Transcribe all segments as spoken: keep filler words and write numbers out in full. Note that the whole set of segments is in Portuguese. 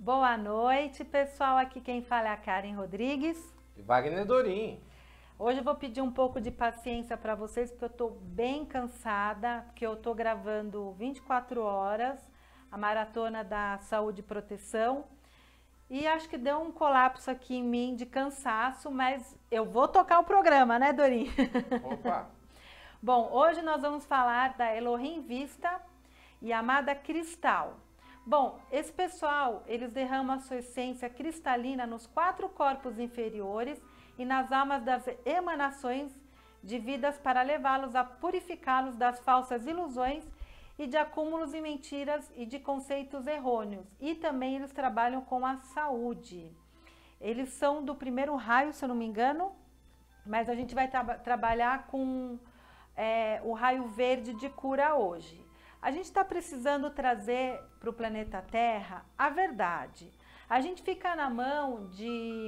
Boa noite, pessoal. Aqui quem fala é a Karen Rodrigues. E Wagner Dorim. Hoje eu vou pedir um pouco de paciência para vocês, porque eu estou bem cansada, porque eu estou gravando vinte e quatro horas, a maratona da saúde e proteção. E acho que deu um colapso aqui em mim de cansaço, mas eu vou tocar o programa, né, Dorim? Opa! Bom, hoje nós vamos falar da Elohim Vista e Amada Cristal. Bom, esse pessoal, eles derramam a sua essência cristalina nos quatro corpos inferiores e nas almas das emanações de vidas para levá-los a purificá-los das falsas ilusões e de acúmulos e mentiras e de conceitos errôneos. E também eles trabalham com a saúde. Eles são do primeiro raio, se eu não me engano, mas a gente vai tra trabalhar com é, o raio verde de cura hoje. A gente está precisando trazer para o planeta Terra a verdade. A gente fica na mão de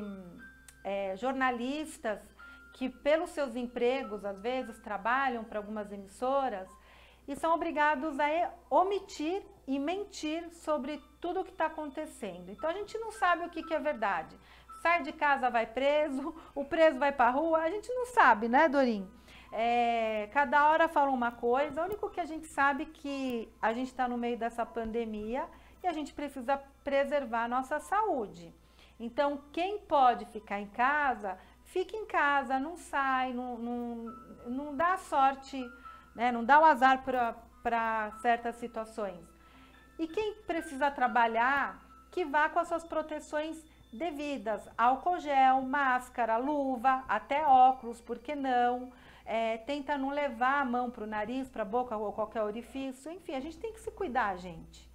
é, jornalistas que, pelos seus empregos, às vezes trabalham para algumas emissoras e são obrigados a omitir e mentir sobre tudo o que está acontecendo. Então a gente não sabe o que, que é verdade. Sai de casa, vai preso, o preso vai para a rua, a gente não sabe, né, Dorim? É, cada hora fala uma coisa, o único que a gente sabe é que a gente está no meio dessa pandemia e a gente precisa preservar a nossa saúde. Então, quem pode ficar em casa, fica em casa, não sai, não, não, não dá sorte, né, não dá o azar para certas situações. E quem precisa trabalhar, que vá com as suas proteções devidas, álcool gel, máscara, luva, até óculos, por que não? É, tenta não levar a mão para o nariz, para a boca ou qualquer orifício. Enfim, a gente tem que se cuidar, gente.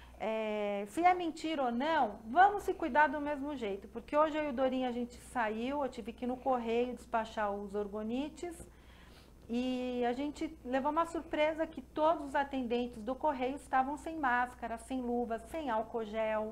É, se é mentira ou não, vamos se cuidar do mesmo jeito. Porque hoje eu e o Dorinha a gente saiu, eu tive que ir no correio despachar os orgonites. E a gente levou uma surpresa que todos os atendentes do correio estavam sem máscara, sem luvas, sem álcool gel.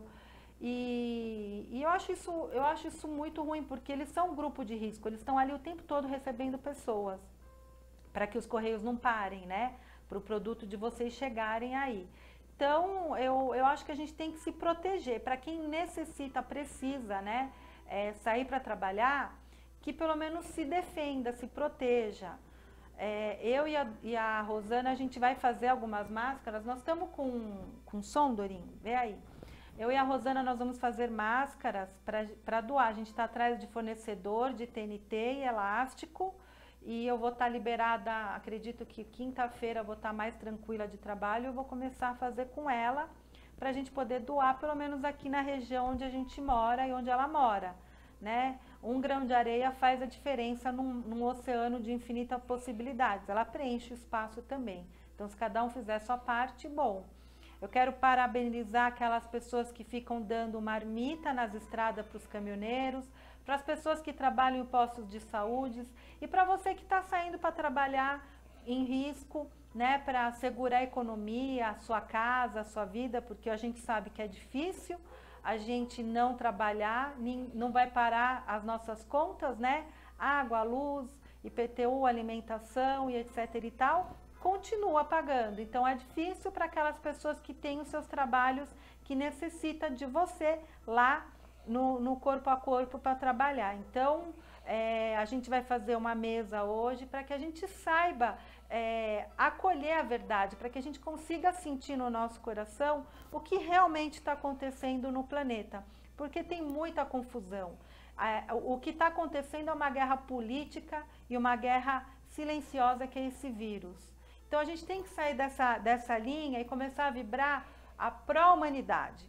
E, e eu, acho isso, eu acho isso muito ruim, porque eles são um grupo de risco, eles estão ali o tempo todo recebendo pessoas, para que os correios não parem, né? Para o produto de vocês chegarem aí. Então, eu, eu acho que a gente tem que se proteger. Para quem necessita, precisa, né? É, sair para trabalhar, que pelo menos se defenda, se proteja. É, eu e a, e a Rosana, a gente vai fazer algumas máscaras. Nós estamos com, com som, Dorim? Vê aí. Eu e a Rosana, nós vamos fazer máscaras para doar. A gente está atrás de fornecedor de T N T e elástico. E eu vou estar tá liberada, acredito que quinta-feira eu vou estar tá mais tranquila de trabalho. Eu vou começar a fazer com ela para a gente poder doar, pelo menos aqui na região onde a gente mora e onde ela mora, né? Um grão de areia faz a diferença num, num oceano de infinitas possibilidades. Ela preenche o espaço também. Então, se cada um fizer a sua parte, bom. Eu quero parabenizar aquelas pessoas que ficam dando marmita nas estradas para os caminhoneiros, para as pessoas que trabalham em postos de saúde e para você que está saindo para trabalhar em risco, né, para segurar a economia, a sua casa, a sua vida, porque a gente sabe que é difícil a gente não trabalhar, não vai parar as nossas contas, né? Água, luz, I P T U, alimentação e etc e tal. Continua pagando, então é difícil para aquelas pessoas que têm os seus trabalhos, que necessita de você lá no, no corpo a corpo para trabalhar. Então, é, a gente vai fazer uma mesa hoje para que a gente saiba é, acolher a verdade, para que a gente consiga sentir no nosso coração o que realmente está acontecendo no planeta, porque tem muita confusão. É, o que está acontecendo é uma guerra política e uma guerra silenciosa, que é esse vírus. Então a gente tem que sair dessa, dessa linha e começar a vibrar a pró-humanidade,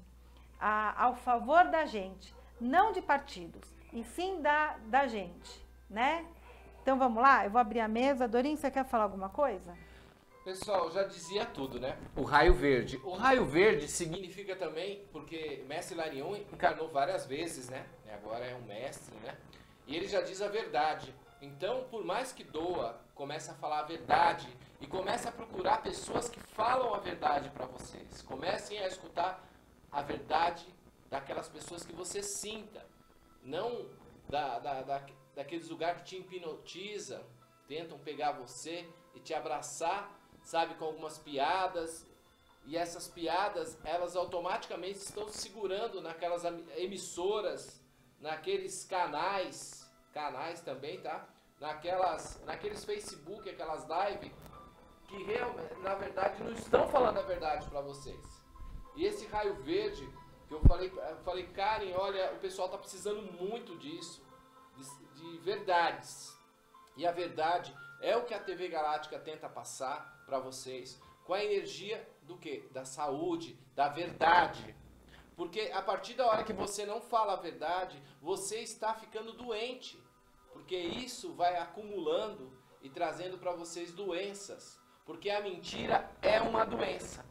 ao favor da gente, não de partidos, e sim da, da gente, né? Então vamos lá, eu vou abrir a mesa. Dorim, você quer falar alguma coisa? Pessoal, já dizia tudo, né? O raio verde. O raio verde significa também, porque Mestre Larion encarnou várias vezes, né? Agora é um mestre, né? E ele já diz a verdade. Então, por mais que doa, comece a falar a verdade e comece a procurar pessoas que falam a verdade para vocês. Comecem a escutar a verdade daquelas pessoas que você sinta, não da, da, da, daqueles lugares que te hipnotiza, tentam pegar você e te abraçar, sabe, com algumas piadas E essas piadas, elas automaticamente estão segurando naquelas emissoras, naqueles canais, canais também, tá? Naquelas, naqueles Facebook, aquelas lives, que realmente, na verdade, não estão falando a verdade para vocês. E esse raio verde, que eu falei, eu falei, Karen, olha, o pessoal tá precisando muito disso, de, de verdades. E a verdade é o que a T V Galáctica tenta passar para vocês, com a energia do quê? Da saúde, da verdade. Porque a partir da hora que você não fala a verdade, você está ficando doente. Porque isso vai acumulando e trazendo para vocês doenças. Porque a mentira é uma doença.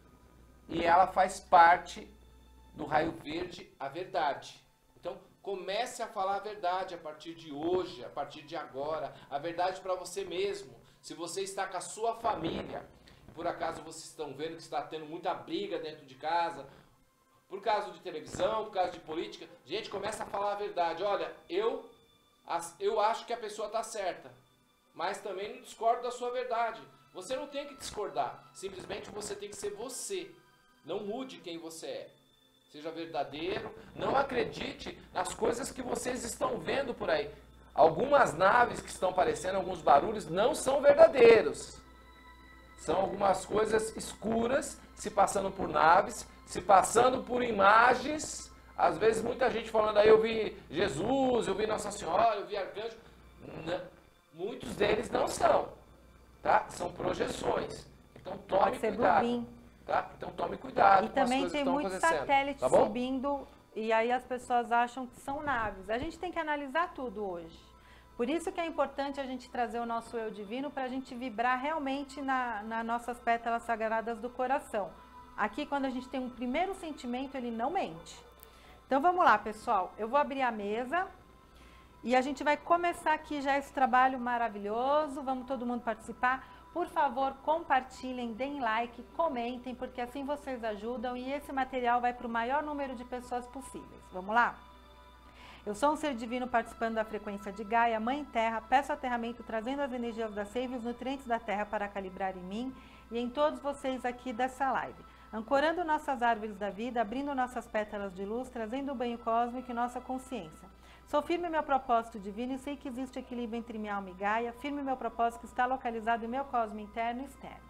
E ela faz parte do raio verde, a verdade. Então, comece a falar a verdade a partir de hoje, a partir de agora. A verdade para você mesmo. Se você está com a sua família, por acaso vocês estão vendo que está tendo muita briga dentro de casa, por causa de televisão, por causa de política, gente, começa a falar a verdade. Olha, eu, eu acho que a pessoa está certa, mas também não discordo da sua verdade. Você não tem que discordar, simplesmente você tem que ser você. Não mude quem você é. Seja verdadeiro, não acredite nas coisas que vocês estão vendo por aí. Algumas naves que estão aparecendo, alguns barulhos, não são verdadeiros. São algumas coisas escuras se passando por naves, se passando por imagens. Às vezes muita gente falando aí, eu vi Jesus, eu vi Nossa Senhora, eu vi Arcanjo. Não, muitos deles não são, tá? São projeções. Então tome cuidado. Tá? Então tome cuidado. E também tem muitos satélites tá subindo e aí as pessoas acham que são naves. A gente tem que analisar tudo hoje. Por isso que é importante a gente trazer o nosso eu divino para a gente vibrar realmente na, nas nossas pétalas sagradas do coração. Aqui, quando a gente tem um primeiro sentimento, ele não mente. Então, vamos lá, pessoal. Eu vou abrir a mesa e a gente vai começar aqui já esse trabalho maravilhoso. Vamos todo mundo participar. Por favor, compartilhem, deem like, comentem, porque assim vocês ajudam e esse material vai para o maior número de pessoas possíveis. Vamos lá? Eu sou um ser divino participando da frequência de Gaia, Mãe Terra, peço aterramento trazendo as energias da seiva e os nutrientes da Terra para calibrar em mim e em todos vocês aqui dessa live. Ancorando nossas árvores da vida, abrindo nossas pétalas de luz, trazendo o banho cósmico e nossa consciência. Sou firme meu propósito divino e sei que existe equilíbrio entre minha alma e Gaia, firme meu propósito que está localizado em meu cosmo interno e externo.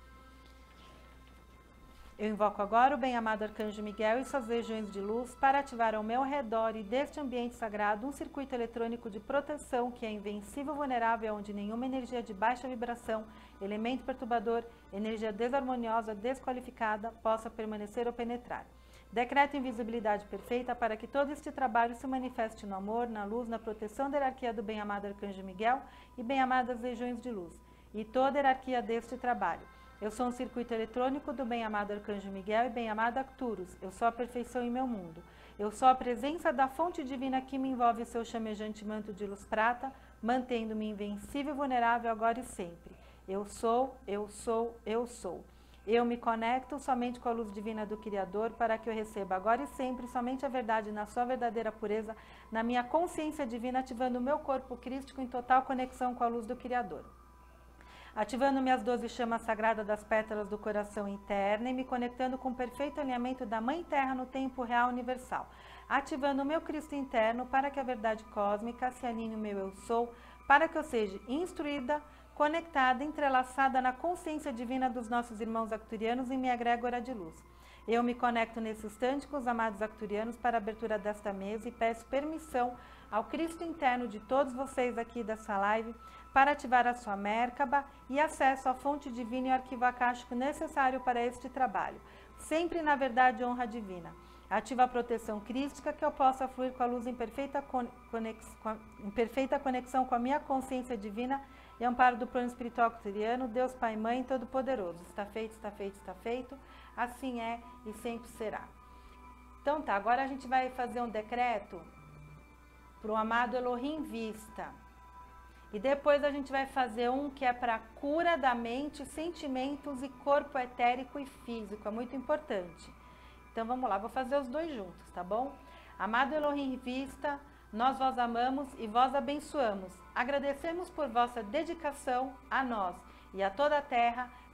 Eu invoco agora o bem-amado Arcanjo Miguel e suas legiões de luz para ativar ao meu redor e deste ambiente sagrado um circuito eletrônico de proteção que é invencível, vulnerável, onde nenhuma energia de baixa vibração, elemento perturbador, energia desarmoniosa, desqualificada possa permanecer ou penetrar. Decreto invisibilidade perfeita para que todo este trabalho se manifeste no amor, na luz, na proteção da hierarquia do bem-amado Arcanjo Miguel e bem-amadas legiões de luz, e toda a hierarquia deste trabalho. Eu sou um circuito eletrônico do bem-amado Arcanjo Miguel e bem-amado Arcturus. Eu sou a perfeição em meu mundo. Eu sou a presença da fonte divina que me envolve seu chamejante manto de luz prata, mantendo-me invencível e vulnerável agora e sempre. Eu sou, eu sou, eu sou. Eu me conecto somente com a luz divina do Criador para que eu receba agora e sempre somente a verdade na sua verdadeira pureza, na minha consciência divina, ativando o meu corpo crístico em total conexão com a luz do Criador. Ativando minhas doze chamas sagradas das pétalas do coração interno e me conectando com o perfeito alinhamento da Mãe Terra no tempo real universal. Ativando o meu Cristo interno para que a verdade cósmica se alinhe o meu eu sou, para que eu seja instruída, conectada, entrelaçada na consciência divina dos nossos irmãos acturianos e minha egrégora de luz. Eu me conecto nesse instante com os amados acturianos para a abertura desta mesa e peço permissão ao Cristo interno de todos vocês aqui dessa live para ativar a sua Merkaba e acesso à fonte divina e ao arquivo acástico necessário para este trabalho. Sempre na verdade e honra divina. Ativa a proteção crística que eu possa fluir com a luz em perfeita, conex... em perfeita conexão com a minha consciência divina e amparo do plano espiritual acturiano, Deus Pai e Mãe Todo-Poderoso. Está feito, está feito, está feito. Assim é e sempre será. Então tá, agora a gente vai fazer um decreto para o amado Elohim Vista. E depois a gente vai fazer um que é para cura da mente, sentimentos e corpo etérico e físico. É muito importante. Então vamos lá, vou fazer os dois juntos, tá bom? Amado Elohim Vista, nós vos amamos e vos abençoamos. Agradecemos por vossa dedicação a nós e a toda a terra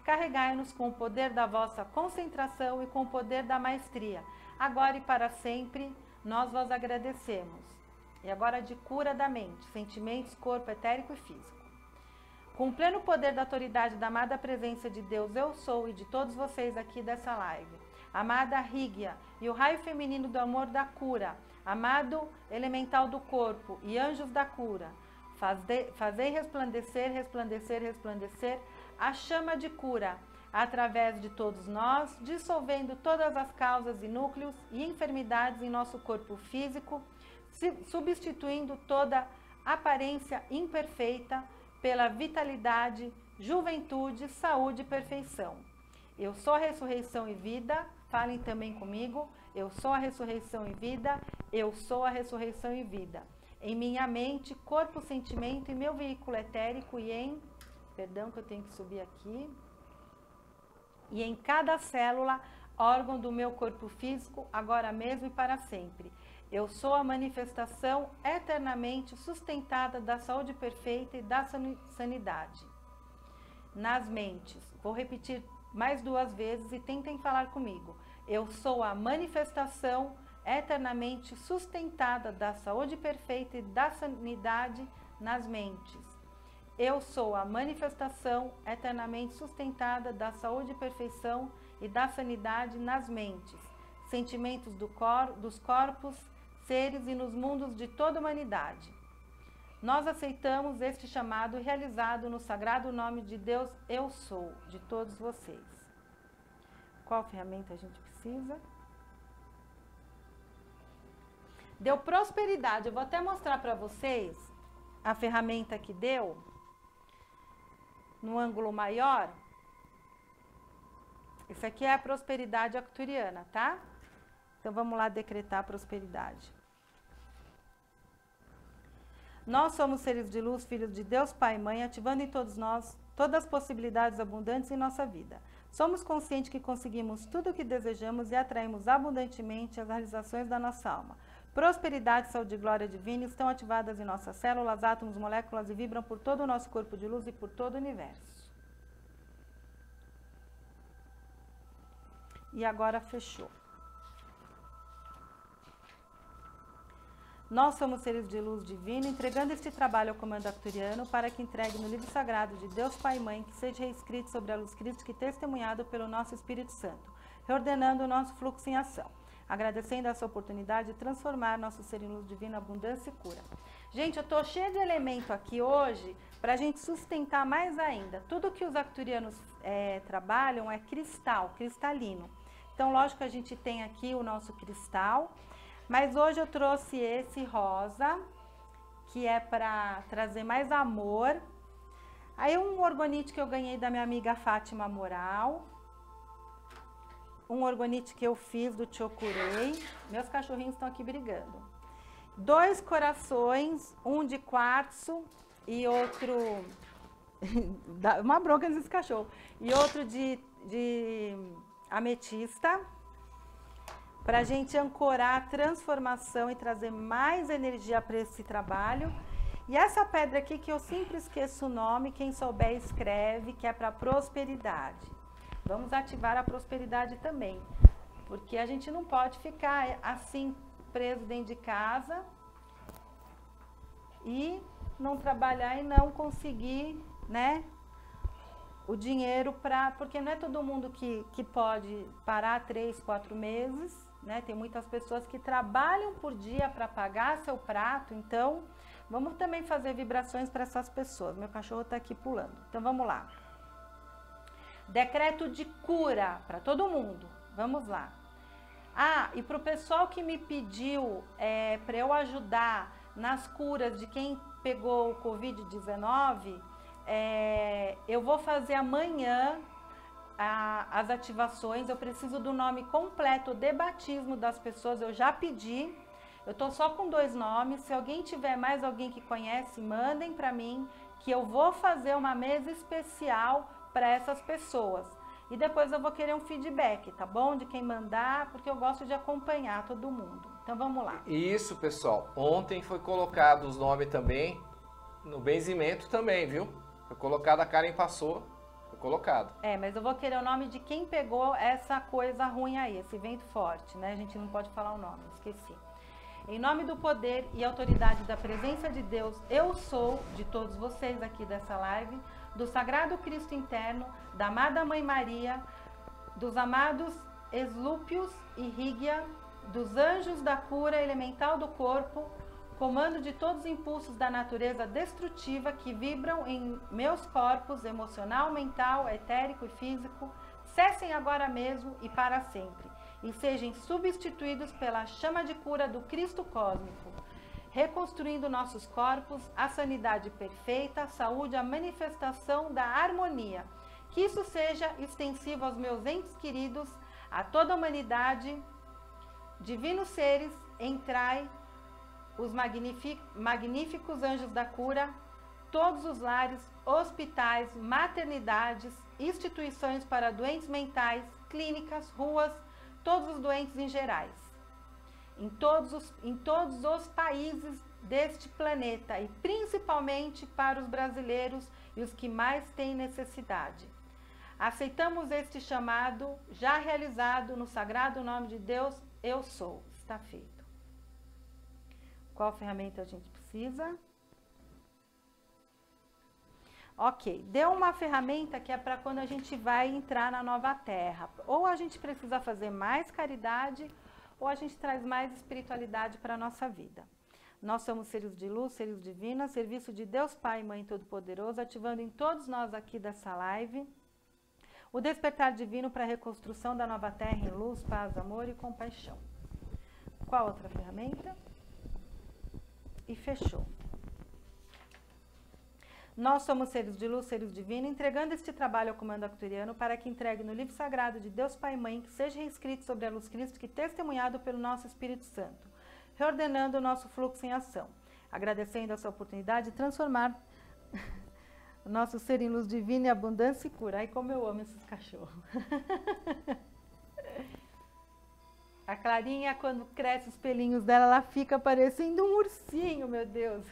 carregai-nos com o poder da vossa concentração e com o poder da maestria. Agora e para sempre, nós vos agradecemos. E agora de cura da mente, sentimentos, corpo etérico e físico. Com o pleno poder da autoridade da amada presença de Deus, eu sou, e de todos vocês aqui dessa live, amada Rígia, e o raio feminino do amor da cura, amado elemental do corpo e anjos da cura, faze, fazei resplandecer, resplandecer, resplandecer a chama de cura, através de todos nós, dissolvendo todas as causas e núcleos e enfermidades em nosso corpo físico, substituindo toda aparência imperfeita pela vitalidade, juventude, saúde e perfeição. Eu sou a ressurreição e vida, falem também comigo, eu sou a ressurreição e vida, eu sou a ressurreição e vida. Em minha mente, corpo, sentimento e meu veículo etérico e em, perdão que eu tenho que subir aqui, e em cada célula, órgão do meu corpo físico, agora mesmo e para sempre. Eu sou a manifestação eternamente sustentada da saúde perfeita e da sanidade. Nas mentes, vou repetir mais duas vezes e tentem falar comigo. Eu sou a manifestação eternamente sustentada da saúde perfeita e da sanidade nas mentes. Eu sou a manifestação eternamente sustentada da saúde e perfeição e da sanidade nas mentes, sentimentos do cor, dos corpos, seres e nos mundos de toda a humanidade. Nós aceitamos este chamado realizado no sagrado nome de Deus, eu sou, de todos vocês. Qual ferramenta a gente precisa? Deu prosperidade. Eu vou até mostrar para vocês a ferramenta que deu no ângulo maior. Isso aqui é a prosperidade arcturiana, tá? Então vamos lá decretar a prosperidade. Nós somos seres de luz, filhos de Deus, Pai e Mãe, ativando em todos nós todas as possibilidades abundantes em nossa vida. Somos conscientes que conseguimos tudo o que desejamos e atraímos abundantemente as realizações da nossa alma. Prosperidade, saúde e glória divina estão ativadas em nossas células, átomos, moléculas e vibram por todo o nosso corpo de luz e por todo o universo. E agora fechou. Nós somos seres de luz divina, entregando este trabalho ao comando arcturiano para que entregue no livro sagrado de Deus Pai e Mãe, que seja reescrito sobre a luz crística e testemunhado pelo nosso Espírito Santo, reordenando o nosso fluxo em ação, agradecendo essa oportunidade de transformar nosso ser em luz divina, abundância e cura. Gente, eu tô cheia de elemento aqui hoje para a gente sustentar mais ainda. Tudo que os arcturianos é, trabalham é cristal, cristalino. Então, lógico que a gente tem aqui o nosso cristal, mas hoje eu trouxe esse rosa, que é para trazer mais amor. Aí um orgonite que eu ganhei da minha amiga Fátima Moral. Um orgonite que eu fiz do Chokurei. Meus cachorrinhos estão aqui brigando. Dois corações, um de quartzo e outro... uma bronca nesses cachorros. E outro de, de ametista. Para a gente ancorar a transformação e trazer mais energia para esse trabalho. E essa pedra aqui que eu sempre esqueço o nome, quem souber escreve, que é para prosperidade. Vamos ativar a prosperidade também, porque a gente não pode ficar assim preso dentro de casa e não trabalhar e não conseguir, né, o dinheiro para... Porque não é todo mundo que, que pode parar três, quatro meses. Né? Tem muitas pessoas que trabalham por dia para pagar seu prato, então vamos também fazer vibrações para essas pessoas. Meu cachorro está aqui pulando, então vamos lá. Decreto de cura para todo mundo, vamos lá. Ah, e para o pessoal que me pediu é, para eu ajudar nas curas de quem pegou o covid dezenove, é, eu vou fazer amanhã A, as ativações. Eu preciso do nome completo de batismo das pessoas, eu já pedi, eu tô só com dois nomes. Se alguém tiver mais alguém que conhece, mandem para mim, que eu vou fazer uma mesa especial para essas pessoas. E depois eu vou querer um feedback, tá bom? De quem mandar, porque eu gosto de acompanhar todo mundo. Então vamos lá. Isso, pessoal. Ontem foi colocado os nomes também no benzimento também, viu? Foi colocado, a Karen passou. Foi colocado. É, mas eu vou querer o nome de quem pegou essa coisa ruim aí, esse vento forte, né? A gente não pode falar o nome, esqueci. Em nome do poder e autoridade da presença de Deus, eu sou, de todos vocês aqui dessa live, do Sagrado Cristo Interno, da amada Mãe Maria, dos amados Eslúpios e Rígia, dos anjos da cura elemental do corpo, comando de todos os impulsos da natureza destrutiva que vibram em meus corpos emocional, mental, etérico e físico, cessem agora mesmo e para sempre, e sejam substituídos pela chama de cura do Cristo cósmico, reconstruindo nossos corpos, a sanidade perfeita, a saúde, a manifestação da harmonia. Que isso seja extensivo aos meus entes queridos, a toda a humanidade. Divinos seres, entrai os magníficos anjos da cura, todos os lares, hospitais, maternidades, instituições para doentes mentais, clínicas, ruas, todos os doentes em gerais, em todos os, em todos os países deste planeta e principalmente para os brasileiros e os que mais têm necessidade. Aceitamos este chamado já realizado no sagrado nome de Deus, eu sou. Está feito. Qual ferramenta a gente precisa? Ok, deu uma ferramenta que é para quando a gente vai entrar na nova terra. Ou a gente precisa fazer mais caridade, ou a gente traz mais espiritualidade para a nossa vida. Nós somos seres de luz, seres divinos, serviço de Deus Pai e Mãe Todo-Poderoso, ativando em todos nós aqui dessa live o despertar divino para a reconstrução da nova terra em luz, paz, amor e compaixão. Qual outra ferramenta? E fechou. Nós somos seres de luz, seres divinos, entregando este trabalho ao comando acturiano para que entregue no livro sagrado de Deus Pai e Mãe, que seja reescrito sobre a luz Cristo, que testemunhado pelo nosso Espírito Santo, reordenando o nosso fluxo em ação, agradecendo essa oportunidade de transformar o nosso ser em luz divina e abundância e cura. Ai, como eu amo esses cachorros. A Clarinha, quando cresce os pelinhos dela, ela fica parecendo um ursinho, meu Deus.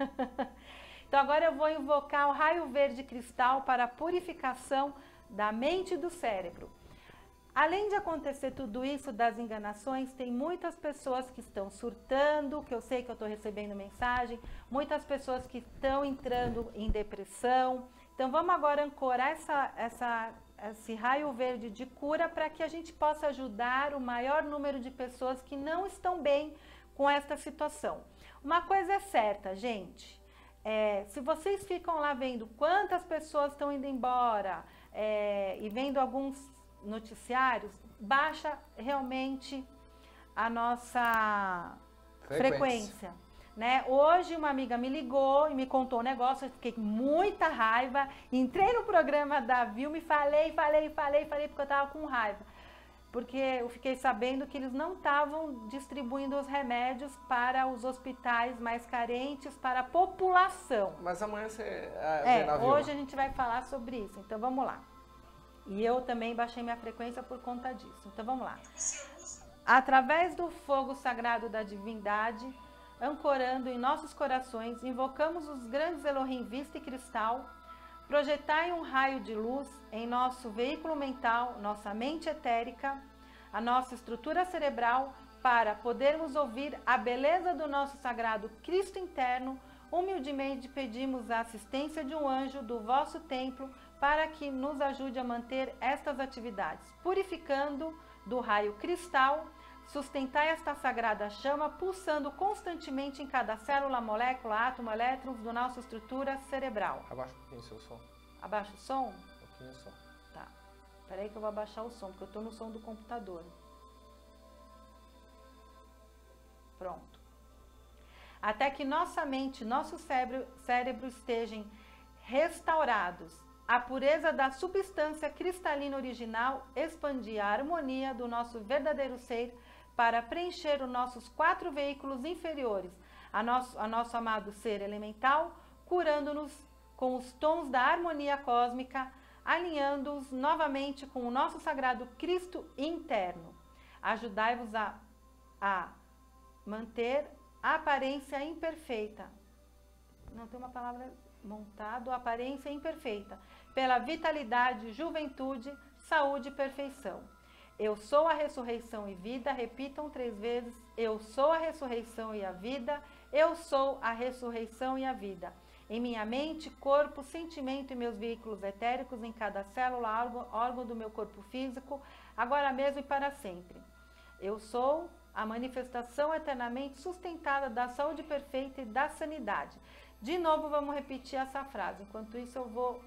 Então agora eu vou invocar o raio verde cristal para a purificação da mente e do cérebro. Além de acontecer tudo isso das enganações, tem muitas pessoas que estão surtando, que eu sei que eu estou recebendo mensagem, muitas pessoas que estão entrando em depressão. Então vamos agora ancorar essa, essa, esse raio verde de cura para que a gente possa ajudar o maior número de pessoas que não estão bem com esta situação. Uma coisa é certa, gente. É, se vocês ficam lá vendo quantas pessoas estão indo embora é, e vendo alguns noticiários, baixa realmente a nossa frequência, frequência né? Hoje uma amiga me ligou e me contou um negócio, eu fiquei com muita raiva, entrei no programa da Vilma e falei, falei, falei, falei, porque eu tava com raiva. Porque eu fiquei sabendo que eles não estavam distribuindo os remédios para os hospitais mais carentes, para a população. Mas amanhã você... A, é, hoje a gente vai falar sobre isso, então vamos lá. E eu também baixei minha frequência por conta disso, então vamos lá. Através do fogo sagrado da divindade, ancorando em nossos corações, invocamos os grandes Elohim Vista e Cristal, projetai um raio de luz em nosso veículo mental, nossa mente etérica, a nossa estrutura cerebral, para podermos ouvir a beleza do nosso sagrado Cristo interno. Humildemente pedimos a assistência de um anjo do vosso templo para que nos ajude a manter estas atividades, purificando do raio cristal. Sustentai esta sagrada chama, pulsando constantemente em cada célula, molécula, átomo, elétrons da nossa estrutura cerebral. Abaixa um pouquinho o seu som. Abaixa o som? Um pouquinho o som. Tá. Espera aí que eu vou abaixar o som, porque eu estou no som do computador. Pronto. Até que nossa mente, nosso cérebro, cérebro estejam restaurados. A pureza da substância cristalina original, expandir a harmonia do nosso verdadeiro ser para preencher os nossos quatro veículos inferiores, a nosso, a nosso amado ser elemental, curando-nos com os tons da harmonia cósmica, alinhando-os novamente com o nosso sagrado Cristo interno. Ajudai-vos a, a manter a aparência imperfeita. Não tem uma palavra... montado a aparência imperfeita, pela vitalidade, juventude, saúde e perfeição. Eu sou a ressurreição e vida, repitam três vezes, eu sou a ressurreição e a vida, eu sou a ressurreição e a vida. Em minha mente, corpo, sentimento e meus veículos etéricos, em cada célula, órgão, órgão do meu corpo físico, agora mesmo e para sempre. Eu sou a manifestação eternamente sustentada da saúde perfeita e da sanidade. De novo, vamos repetir essa frase. Enquanto isso, eu vou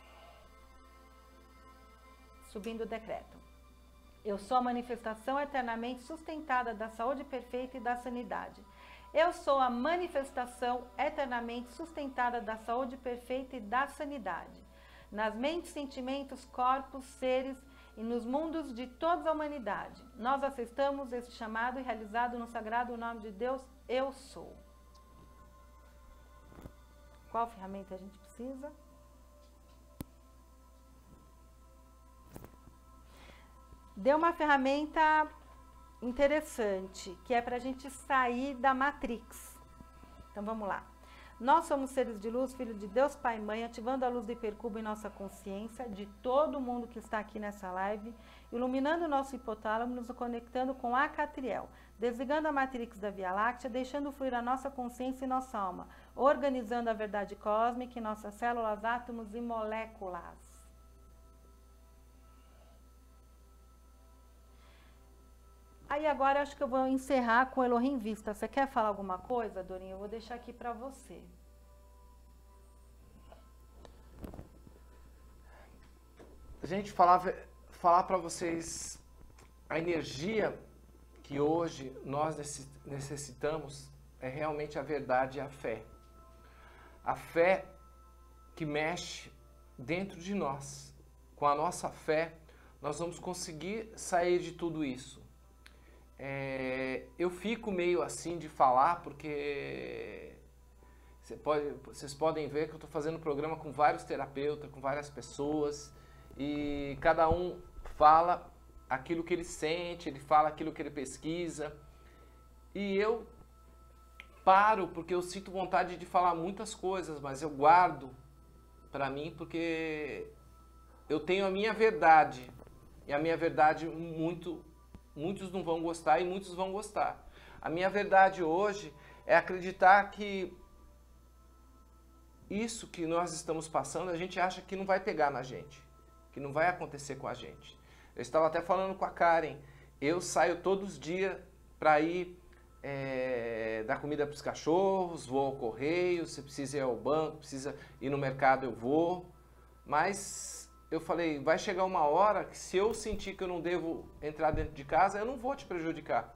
subindo o decreto. Eu sou a manifestação eternamente sustentada da saúde perfeita e da sanidade. Eu sou a manifestação eternamente sustentada da saúde perfeita e da sanidade. Nas mentes, sentimentos, corpos, seres e nos mundos de toda a humanidade. Nós aceitamos este chamado e realizado no sagrado nome de Deus, eu sou. Qual ferramenta a gente precisa? Deu uma ferramenta interessante, que é para a gente sair da Matrix. Então vamos lá. Nós somos seres de luz, filho de Deus, Pai e Mãe, ativando a luz do hipercubo em nossa consciência, de todo mundo que está aqui nessa live, iluminando o nosso hipotálamo, nos conectando com a Catriel, desligando a Matrix da Via Láctea, deixando fluir a nossa consciência e nossa alma, organizando a verdade cósmica em nossas células, átomos e moléculas. Aí agora acho que eu vou encerrar com o Elohim Vista. Você quer falar alguma coisa, Dorinha? Eu vou deixar aqui para você. A gente falava, falar para vocês a energia que hoje nós necessitamos é realmente a verdade e a fé. A fé que mexe dentro de nós. Com a nossa fé, nós vamos conseguir sair de tudo isso. É, eu fico meio assim de falar porque você pode, vocês podem ver que eu estou fazendo um programa com vários terapeutas, com várias pessoas e cada um fala aquilo que ele sente, ele fala aquilo que ele pesquisa e eu paro porque eu sinto vontade de falar muitas coisas, mas eu guardo para mim porque eu tenho a minha verdade e a minha verdade muito Muitos não vão gostar e muitos vão gostar. A minha verdade hoje é acreditar que isso que nós estamos passando, a gente acha que não vai pegar na gente, que não vai acontecer com a gente. Eu estava até falando com a Karen, eu saio todos os dias para ir é, dar comida para os cachorros, vou ao correio, se precisa ir ao banco, precisa ir no mercado, eu vou, mas eu falei, vai chegar uma hora que se eu sentir que eu não devo entrar dentro de casa, eu não vou te prejudicar.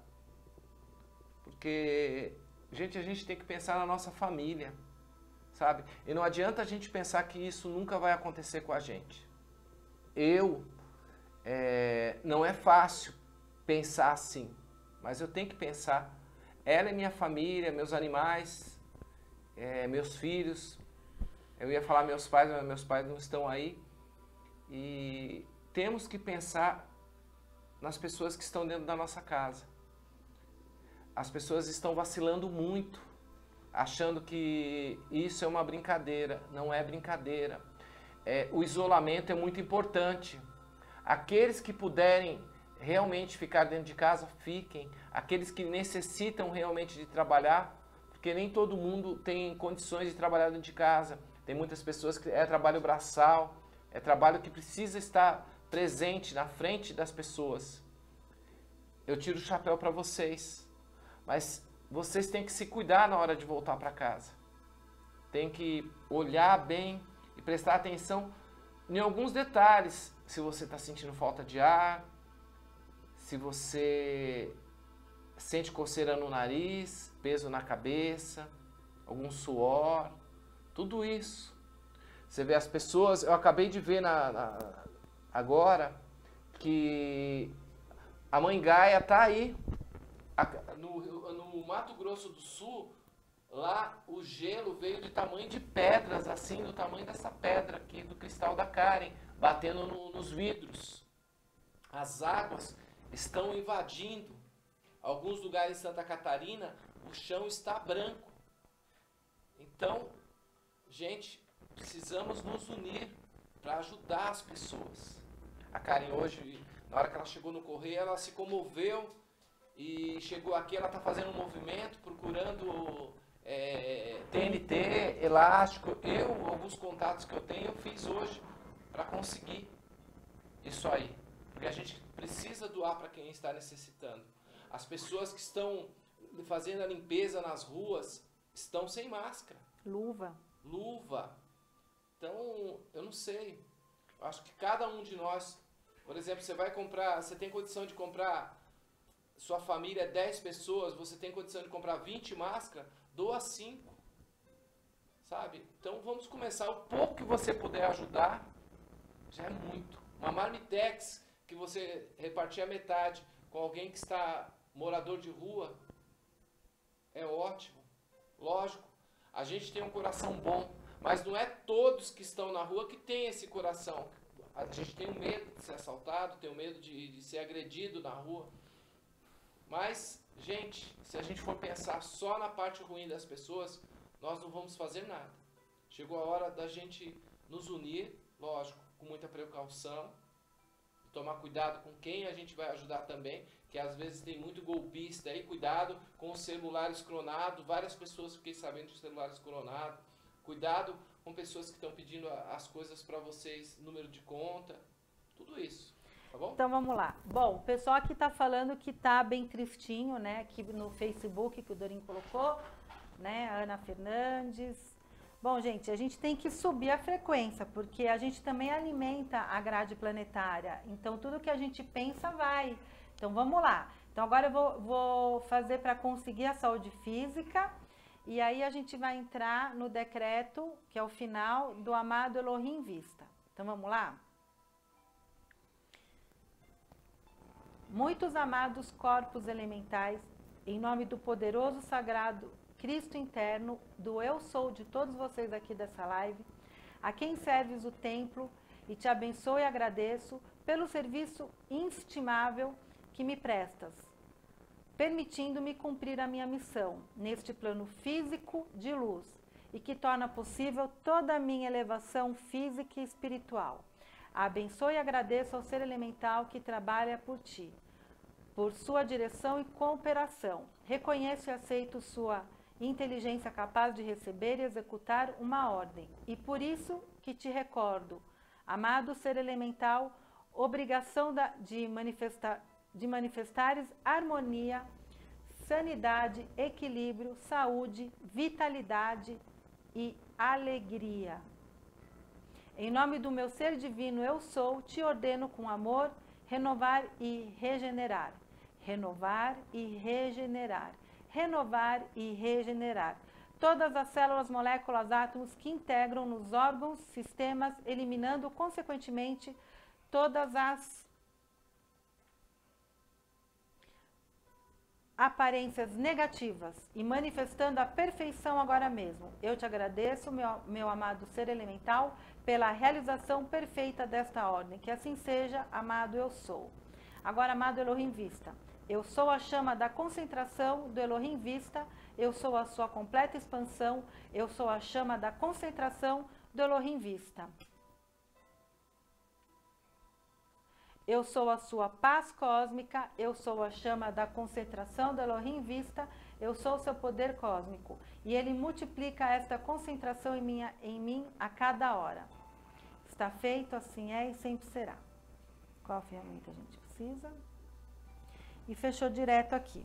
Porque, gente, a gente tem que pensar na nossa família, sabe? E não adianta a gente pensar que isso nunca vai acontecer com a gente. Eu, é, não é fácil pensar assim, mas eu tenho que pensar. Ela é minha família, meus animais, é, meus filhos. Eu ia falar meus pais, mas meus pais não estão aí. E temos que pensar nas pessoas que estão dentro da nossa casa. As pessoas estão vacilando muito, achando que isso é uma brincadeira. Não é brincadeira. É, o isolamento é muito importante. Aqueles que puderem realmente ficar dentro de casa, fiquem. Aqueles que necessitam realmente de trabalhar, porque nem todo mundo tem condições de trabalhar dentro de casa. Tem muitas pessoas que é trabalho braçal. É trabalho que precisa estar presente na frente das pessoas. Eu tiro o chapéu para vocês, mas vocês têm que se cuidar na hora de voltar para casa. Tem que olhar bem e prestar atenção em alguns detalhes. Se você está sentindo falta de ar, se você sente coceira no nariz, peso na cabeça, algum suor, tudo isso. Você vê as pessoas, eu acabei de ver na, na, agora que a mãe Gaia está aí. A, no, no Mato Grosso do Sul, lá o gelo veio de tamanho de pedras, assim, do tamanho dessa pedra aqui, do cristal da Karen, batendo no, nos vidros. As águas estão invadindo. Alguns lugares em Santa Catarina, o chão está branco. Então, gente, precisamos nos unir, para ajudar as pessoas. A Karen hoje, na hora que ela chegou no correio, ela se comoveu e chegou aqui, ela está fazendo um movimento, procurando é, T N T, elástico. Eu, alguns contatos que eu tenho, eu fiz hoje para conseguir isso aí. Porque a gente precisa doar para quem está necessitando. As pessoas que estão fazendo a limpeza nas ruas estão sem máscara. Luva. Luva. Então, eu não sei. Eu acho que cada um de nós, por exemplo, você vai comprar, você tem condição de comprar, sua família é dez pessoas, você tem condição de comprar vinte máscaras, doa cinco. Sabe? Então, vamos começar. O pouco que você puder ajudar, já é muito. Uma marmitex que você repartir a metade com alguém que está morador de rua, é ótimo. Lógico, a gente tem um coração bom, mas não é todos que estão na rua que tem esse coração. A gente tem o medo de ser assaltado, tem o medo de, de ser agredido na rua. Mas, gente, se a gente for pensar só na parte ruim das pessoas, nós não vamos fazer nada. Chegou a hora da gente nos unir, lógico, com muita precaução, tomar cuidado com quem a gente vai ajudar também, que às vezes tem muito golpista aí, cuidado com os celulares clonados, várias pessoas fiquei sabendo de celulares clonados, cuidado com pessoas que estão pedindo as coisas para vocês, número de conta, tudo isso, tá bom? Então vamos lá. Bom, o pessoal aqui tá falando que tá bem tristinho, né, aqui no Facebook que o Dorim colocou, né, a Ana Fernandes. Bom, gente, a gente tem que subir a frequência, porque a gente também alimenta a grade planetária. Então, tudo que a gente pensa vai. Então, vamos lá. Então, agora eu vou, vou fazer para conseguir a saúde física. E aí, a gente vai entrar no decreto, que é o final, do amado Elohim Vista. Então, vamos lá? Muitos amados corpos elementais, em nome do poderoso sagrado Cristo interno, do eu sou de todos vocês aqui dessa live, a quem serves o templo e te abençoo e agradeço pelo serviço inestimável que me prestas, permitindo-me cumprir a minha missão neste plano físico de luz e que torna possível toda a minha elevação física e espiritual. Abençoo e agradeço ao ser elemental que trabalha por ti, por sua direção e cooperação. Reconheço e aceito sua inteligência capaz de receber e executar uma ordem. E por isso que te recordo, amado ser elemental, obrigação da, de, manifestar, de manifestares harmonia, sanidade, equilíbrio, saúde, vitalidade e alegria. Em nome do meu ser divino eu sou, te ordeno com amor, renovar e regenerar. Renovar e regenerar. Renovar e regenerar todas as células, moléculas, átomos que integram nos órgãos, sistemas, eliminando consequentemente todas as aparências negativas e manifestando a perfeição agora mesmo. Eu te agradeço, meu, meu amado ser elemental, pela realização perfeita desta ordem. Que assim seja, amado eu sou. Agora, amado Elohim Vista, eu sou a chama da concentração do Elohim Vista, eu sou a sua completa expansão, eu sou a chama da concentração do Elohim Vista. Eu sou a sua paz cósmica, eu sou a chama da concentração do Elohim Vista, eu sou o seu poder cósmico. E ele multiplica esta concentração em, minha, em mim a cada hora. Está feito, assim é e sempre será. Qual ferramenta a gente precisa? E fechou direto aqui.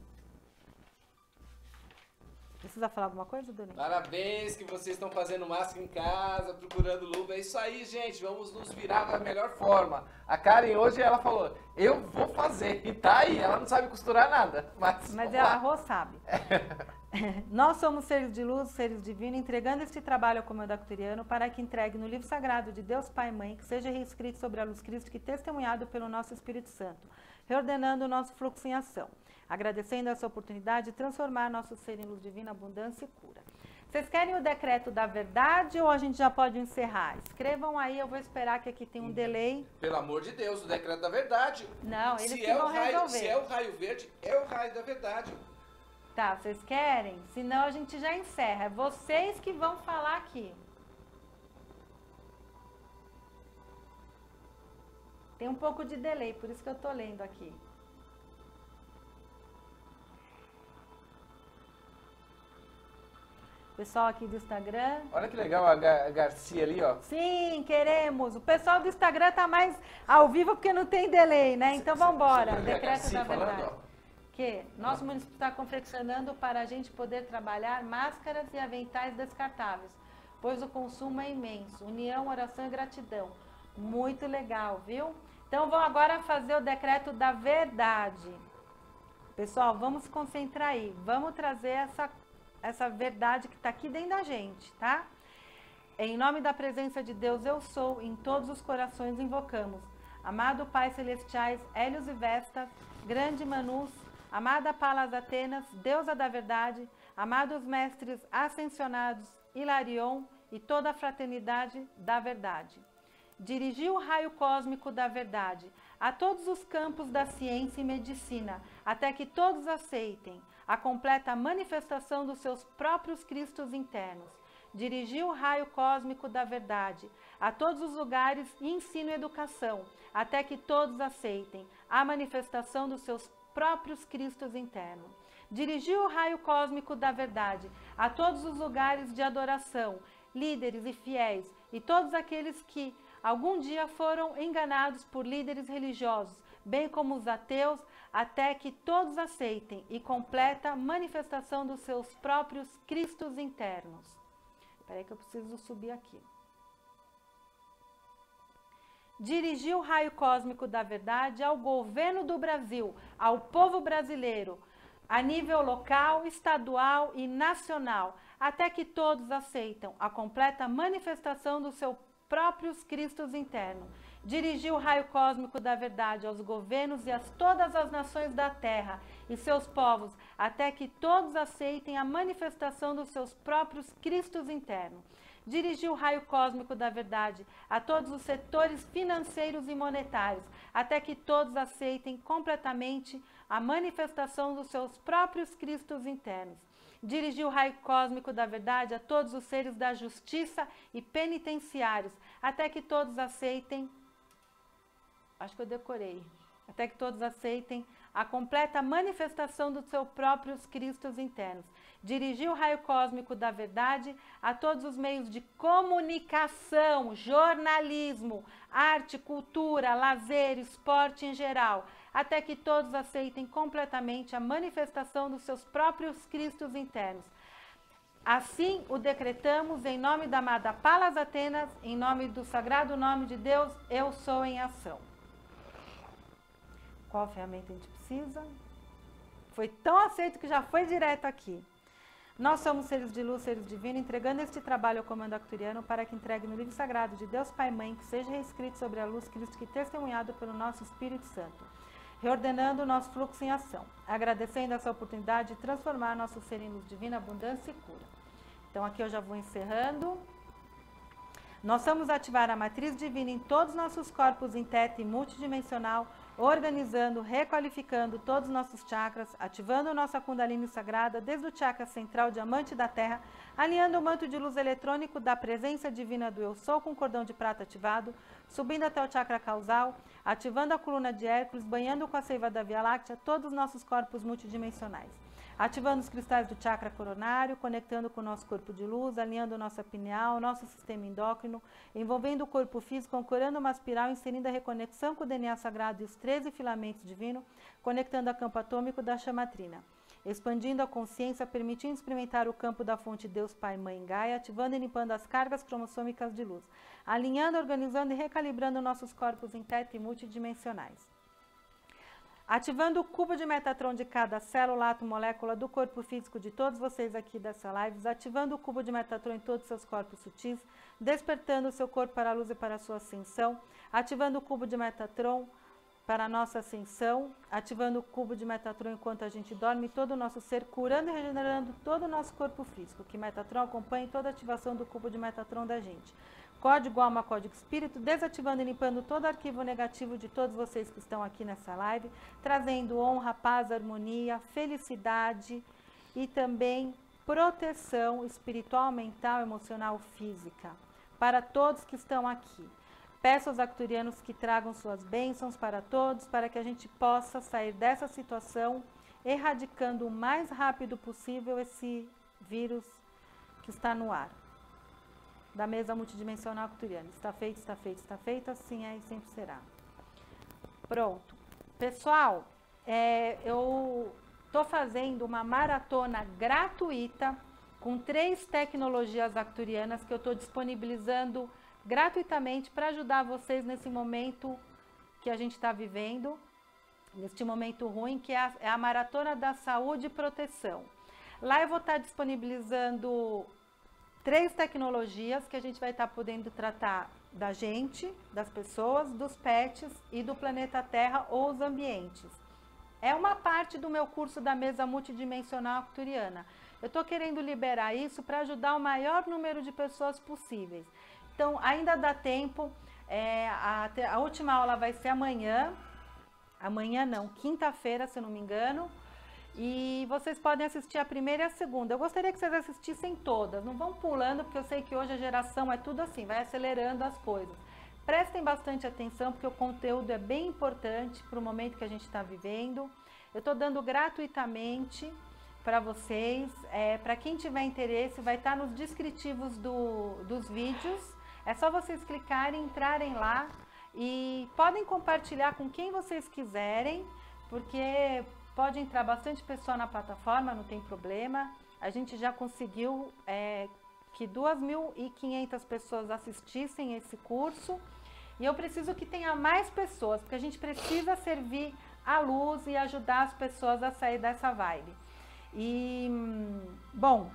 Precisa falar alguma coisa, Dani? Parabéns que vocês estão fazendo máscara em casa, procurando luva. É isso aí, gente. Vamos nos virar da melhor forma. A Karen hoje, ela falou, eu vou fazer. E tá aí, ela não sabe costurar nada. Mas, mas a Rô sabe. Nós somos seres de luz, seres divinos, entregando este trabalho ao comando arcturiano para que entregue no livro sagrado de Deus Pai e Mãe, que seja reescrito sobre a luz Cristo, que testemunhado pelo nosso Espírito Santo, reordenando o nosso fluxo em ação, agradecendo essa oportunidade de transformar nosso ser em luz divina, abundância e cura. Vocês querem o decreto da verdade ou a gente já pode encerrar? Escrevam aí, eu vou esperar que aqui tem um delay. Pelo amor de Deus, o decreto da verdade. Não, eles se que é vão o raio, resolver. Se é o raio verde, é o raio da verdade. Tá, vocês querem? Senão a gente já encerra. É vocês que vão falar aqui. Tem um pouco de delay, por isso que eu estou lendo aqui. Pessoal aqui do Instagram. Olha que legal a, Gar a Garcia ali, ó. Sim, queremos. O pessoal do Instagram tá mais ao vivo porque não tem delay, né? Então vamos embora. Decreto da verdade. Que nosso município está confeccionando para a gente poder trabalhar máscaras e aventais descartáveis, pois o consumo é imenso. União, oração e gratidão. Muito legal, viu? Então vamos agora fazer o decreto da verdade. Pessoal, vamos se concentrar aí. Vamos trazer essa essa verdade que está aqui dentro da gente, tá? Em nome da presença de Deus, eu sou, em todos os corações invocamos. Amado Pai Celestiais, Hélios e Vestas, grande Manus, amada Palas Atenas, deusa da verdade, amados mestres ascensionados, Hilarion e toda a fraternidade da verdade. Dirigi o raio cósmico da verdade a todos os campos da ciência e medicina, até que todos aceitem a completa manifestação dos seus próprios Cristos internos. Dirigi o raio cósmico da verdade a todos os lugares e ensino e educação, até que todos aceitem a manifestação dos seus próprios Cristos internos. Dirigi o raio cósmico da verdade a todos os lugares de adoração, líderes e fiéis, e todos aqueles que algum dia foram enganados por líderes religiosos, bem como os ateus, até que todos aceitem e completa manifestação dos seus próprios Cristos internos. Espera aí que eu preciso subir aqui. Dirigi o raio cósmico da verdade ao governo do Brasil, ao povo brasileiro, a nível local, estadual e nacional, até que todos aceitam a completa manifestação dos seus próprios Cristos internos. Dirigi o raio cósmico da verdade aos governos e a todas as nações da terra e seus povos, até que todos aceitem a manifestação dos seus próprios Cristos internos. Dirigi o raio cósmico da verdade a todos os setores financeiros e monetários, até que todos aceitem completamente a manifestação dos seus próprios Cristos internos. Dirigi o raio cósmico da verdade a todos os seres da justiça e penitenciários, até que todos aceitem, acho que eu decorei, até que todos aceitem a completa manifestação dos seus próprios Cristos internos. Dirigi o raio cósmico da verdade a todos os meios de comunicação, jornalismo, arte, cultura, lazer, esporte em geral, até que todos aceitem completamente a manifestação dos seus próprios Cristos internos. Assim o decretamos em nome da amada Palas Atenas, em nome do sagrado nome de Deus, eu sou em ação. Qual ferramenta a gente precisa? Foi tão aceito que já foi direto aqui. Nós somos seres de luz, seres divinos, entregando este trabalho ao comando acturiano para que entregue no livro sagrado de Deus Pai e Mãe, que seja reescrito sobre a luz Cristo que testemunhado pelo nosso Espírito Santo, reordenando o nosso fluxo em ação, agradecendo essa oportunidade de transformar nosso ser em luz divina, abundância e cura. Então aqui eu já vou encerrando. Nós vamos ativar a matriz divina em todos os nossos corpos em teto e multidimensional, organizando, requalificando todos os nossos chakras, ativando nossa Kundalini sagrada desde o chakra central diamante da Terra, alinhando o manto de luz eletrônico da presença divina do Eu Sou com cordão de prata ativado, subindo até o chakra causal, ativando a coluna de Hércules, banhando com a seiva da Via Láctea todos os nossos corpos multidimensionais. Ativando os cristais do chakra coronário, conectando com o nosso corpo de luz, alinhando nossa pineal, nosso sistema endócrino, envolvendo o corpo físico, ancorando uma espiral, inserindo a reconexão com o D N A sagrado e os treze filamentos divinos, conectando a campo atômico da chamatrina. Expandindo a consciência, permitindo experimentar o campo da fonte Deus Pai Mãe Gaia, ativando e limpando as cargas cromossômicas de luz, alinhando, organizando e recalibrando nossos corpos em teto e multidimensionais. Ativando o cubo de Metatron de cada célula, átomo, molécula do corpo físico de todos vocês aqui dessa live, ativando o cubo de Metatron em todos os seus corpos sutis, despertando o seu corpo para a luz e para a sua ascensão, ativando o cubo de Metatron para a nossa ascensão, ativando o cubo de Metatron enquanto a gente dorme, todo o nosso ser, curando e regenerando todo o nosso corpo físico, que Metatron acompanhe toda a ativação do cubo de Metatron da gente. Código alma, código espírito, desativando e limpando todo arquivo negativo de todos vocês que estão aqui nessa live, trazendo honra, paz, harmonia, felicidade e também proteção espiritual, mental, emocional, física para todos que estão aqui. Peço aos acturianos que tragam suas bênçãos para todos, para que a gente possa sair dessa situação, erradicando o mais rápido possível esse vírus que está no ar. Da mesa multidimensional acturiana. Está feito, está feito, está feito, assim é e sempre será. Pronto. Pessoal, é, eu estou fazendo uma maratona gratuita com três tecnologias acturianas que eu estou disponibilizando gratuitamente para ajudar vocês nesse momento que a gente está vivendo, neste momento ruim, que é a, é a Maratona da Saúde e Proteção. Lá eu vou estar disponibilizando três tecnologias que a gente vai estar podendo tratar da gente, das pessoas, dos pets e do planeta Terra ou os ambientes. É uma parte do meu curso da mesa multidimensional acturiana. Eu estou querendo liberar isso para ajudar o maior número de pessoas possíveis. Então, ainda dá tempo, é, a, a última aula vai ser amanhã, amanhã não, quinta-feira, se não me engano, e vocês podem assistir a primeira e a segunda. Eu gostaria que vocês assistissem todas, não vão pulando, porque eu sei que hoje a geração é tudo assim, vai acelerando as coisas. Prestem bastante atenção, porque o conteúdo é bem importante para o momento que a gente está vivendo. Eu estou dando gratuitamente para vocês, é, para quem tiver interesse, vai estar nos descritivos do, dos vídeos. É só vocês clicarem, entrarem lá e podem compartilhar com quem vocês quiserem, porque pode entrar bastante pessoa na plataforma, não tem problema. A gente já conseguiu é, que duas mil e quinhentas pessoas assistissem esse curso e eu preciso que tenha mais pessoas, porque a gente precisa servir a luz e ajudar as pessoas a sair dessa vibe. E, bom,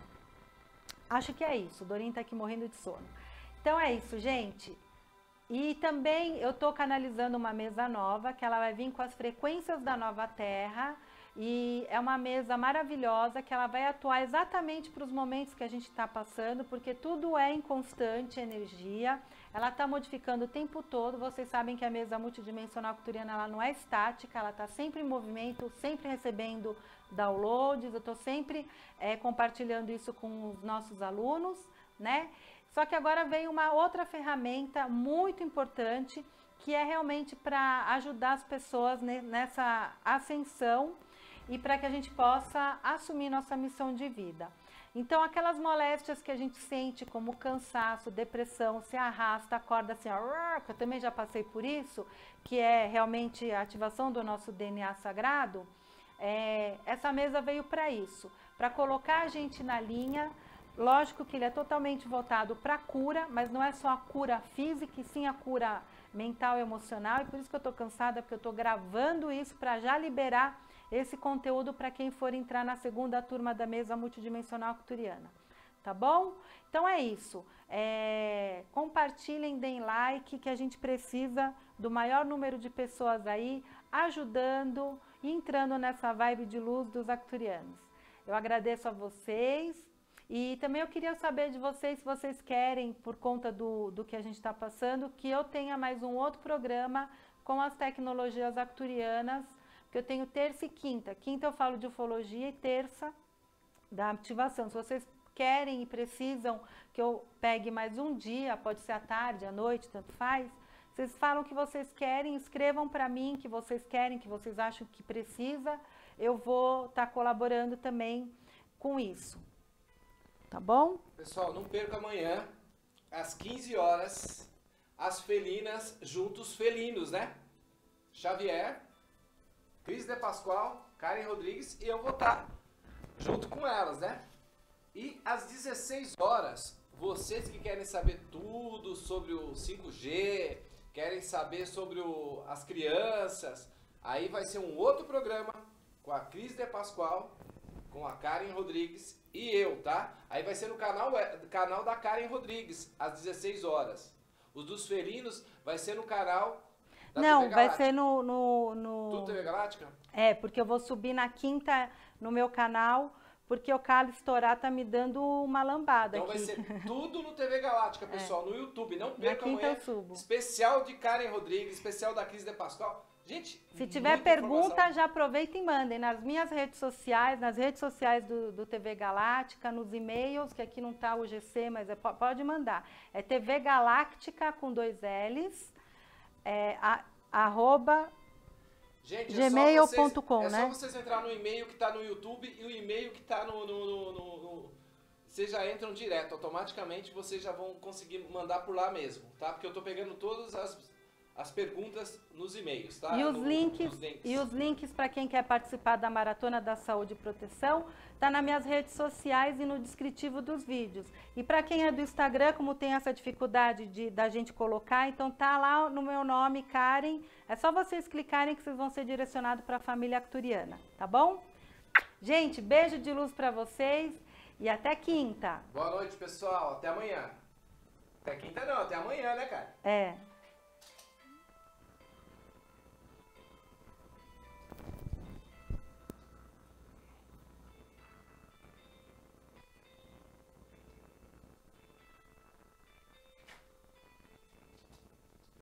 acho que é isso. O Dorinho tá aqui morrendo de sono. Então é isso, gente. E também eu estou canalizando uma mesa nova, que ela vai vir com as frequências da nova Terra. E é uma mesa maravilhosa, que ela vai atuar exatamente para os momentos que a gente está passando, porque tudo é em constante energia. Ela está modificando o tempo todo. Vocês sabem que a mesa multidimensional acturiana ela não é estática, ela está sempre em movimento, sempre recebendo downloads. Eu estou sempre é, compartilhando isso com os nossos alunos, né? Só que agora vem uma outra ferramenta muito importante, que é realmente para ajudar as pessoas nessa ascensão e para que a gente possa assumir nossa missão de vida. Então, aquelas moléstias que a gente sente, como cansaço, depressão, se arrasta, acorda assim, que eu também já passei por isso, que é realmente a ativação do nosso D N A sagrado, é, essa mesa veio para isso, para colocar a gente na linha. Lógico que ele é totalmente voltado para a cura, mas não é só a cura física, e sim a cura mental e emocional. E por isso que eu estou cansada, porque eu estou gravando isso para já liberar esse conteúdo para quem for entrar na segunda turma da mesa multidimensional acturiana. Tá bom? Então é isso. É, compartilhem, deem like, que a gente precisa do maior número de pessoas aí ajudando e entrando nessa vibe de luz dos acturianos. Eu agradeço a vocês. E também eu queria saber de vocês, se vocês querem, por conta do, do que a gente está passando, que eu tenha mais um outro programa com as tecnologias acturianas, que eu tenho terça e quinta. Quinta eu falo de ufologia e terça da ativação. Se vocês querem e precisam que eu pegue mais um dia, pode ser à tarde, à noite, tanto faz, vocês falam que vocês querem, escrevam para mim que vocês querem, que vocês acham que precisa, eu vou estar tá colaborando também com isso. Tá bom? Pessoal, não perca amanhã, às quinze horas, as felinas juntos felinos, né? Xavier, Cris de Pascoal, Karen Rodrigues e eu vou estar junto com elas, né? E às dezesseis horas, vocês que querem saber tudo sobre o cinco G, querem saber sobre o, as crianças, aí vai ser um outro programa com a Cris de Pascoal, com a Karen Rodrigues e eu, tá? Aí vai ser no canal, canal da Karen Rodrigues, às dezesseis horas. Os dos felinos vai ser no canal da Não, T V Galáctica. vai ser no, no, no... Tudo T V Galáctica? É, porque eu vou subir na quinta no meu canal, porque o Cálice Torá tá me dando uma lambada então aqui. Então vai ser tudo no T V Galáctica, pessoal, é. No YouTube. Não perca amanhã. Eu subo. Especial de Karen Rodrigues, especial da Cris de Pascoal. Gente, se tiver pergunta, já aproveita e mandem nas minhas redes sociais, nas redes sociais do, do T V Galáctica, nos e-mails, que aqui não tá o G C, mas é, pode mandar. É T V Galáctica com dois L's, é a, arroba Gente, gmail é ponto com, é né? só vocês entrar no e-mail que está no YouTube e o e-mail que está no, no, no, no, no... Vocês já entram direto, automaticamente vocês já vão conseguir mandar por lá mesmo, tá? Porque eu estou pegando todas as, as perguntas nos e-mails, tá? E os No, links, links. e os links para quem quer participar da Maratona da Saúde e Proteção, tá nas minhas redes sociais e no descritivo dos vídeos. E para quem é do Instagram, como tem essa dificuldade de da gente colocar, então tá lá no meu nome, Karen. É só vocês clicarem que vocês vão ser direcionados para a família Acturiana, tá bom? Gente, beijo de luz para vocês e até quinta. Boa noite, pessoal. Até amanhã. Até quinta não, até amanhã, né, cara? É.